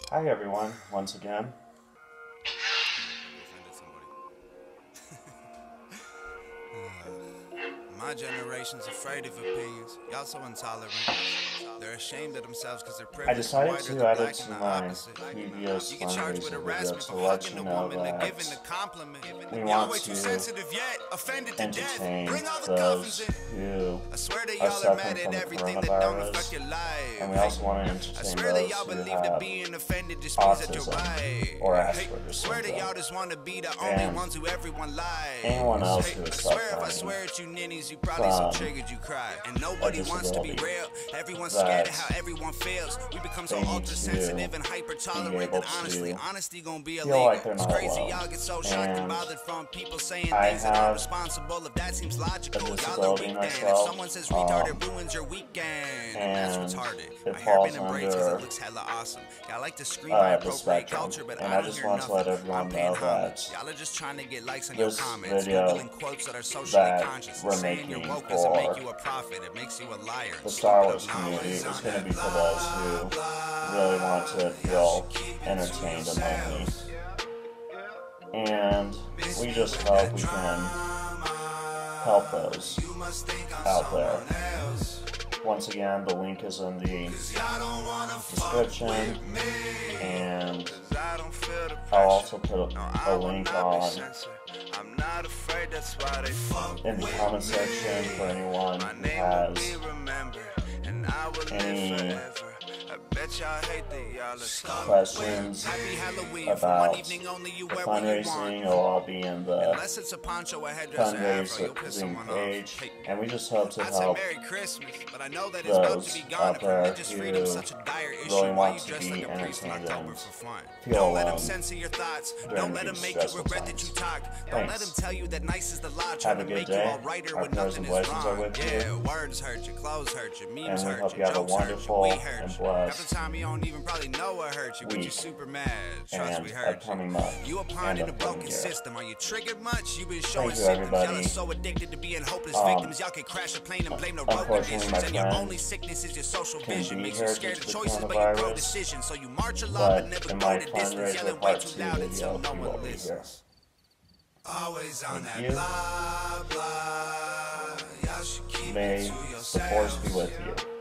Hi everyone, once again. My generation's afraid of opinions. Y'all so intolerant. They're ashamed of themselves because they're I privileged. decided Whiter to than add it black to and the my opposite. previous You get charged with fundraising video harassment to for let hugging you a know woman and giving a that compliment. we Y'all want way too to sensitive yet, offended to death. entertain Bring all the those coffins in. who I swear that are y'all are mad suffering at from the everything that don't affect coronavirus, your life. and we also want to I entertain swear that those y'all who believe that have being offended just means that you're autism right. or Hey, Asperger's swear that y'all syndrome, just want to be the only and ones who everyone likes. anyone else Hey, who I is swear if I suffering swear at you ninnies, you probably so from triggered you cry. And a nobody wants to be disability real. Everyone's that scared of how everyone feels. We become so they need ultra sensitive to and hyper be tolerant able that honestly, to honesty gonna be feel illegal. like they're It's not crazy alone. y'all get so shocked and And bothered from people saying I things that aren't have responsible. If that seems a logical, y'all are disability weak then. If myself, someone says retard, it ruins your weekend. And that's and retarded. it My hair falls been embraced because under it looks hella awesome. Y'all like to scream by the appropriate spectrum, culture, but and I I don't just hear want to nothing. let I'm everyone paying know homage. that Y'all are just trying to get likes on your this comments. video Googling quotes that are socially that conscious. we're Saying you're making woke doesn't make for you a prophet. It makes you a liar. the Star Wars Stupid community is obnoxious. going to be for those who really want to feel entertained and lonely. And we just hope we can help those out there. Once again, the link is in the description, and I'll also put a link on in the comment section for anyone who has any questions about the fundraising. It'll all be in the fundraising page, and we just hope to help those out there who really want to be entertained and feel alone during these stressful times. Thanks. Have a good day. Our prayers and blessings are with you, and we hope you have a wonderful and blessed week and upcoming month and upcoming year. Are you triggered much? You've been showing Thank you, symptoms. Y'all are everybody. so addicted to being hopeless victims. Y'all can crash a plane and blame the road Unfortunately, conditions. my And your friend only sickness is your social couldn't vision. be Makes you here scared due of to the choices, but you pro coronavirus, decisions. So you march along but but never in go my the distance. fundraiser Yelling way part too 2 loud video, until no he will one be here. listens. Always on Thank that you. blah blah. Y'all should keep May it to the force be yourselves. with you.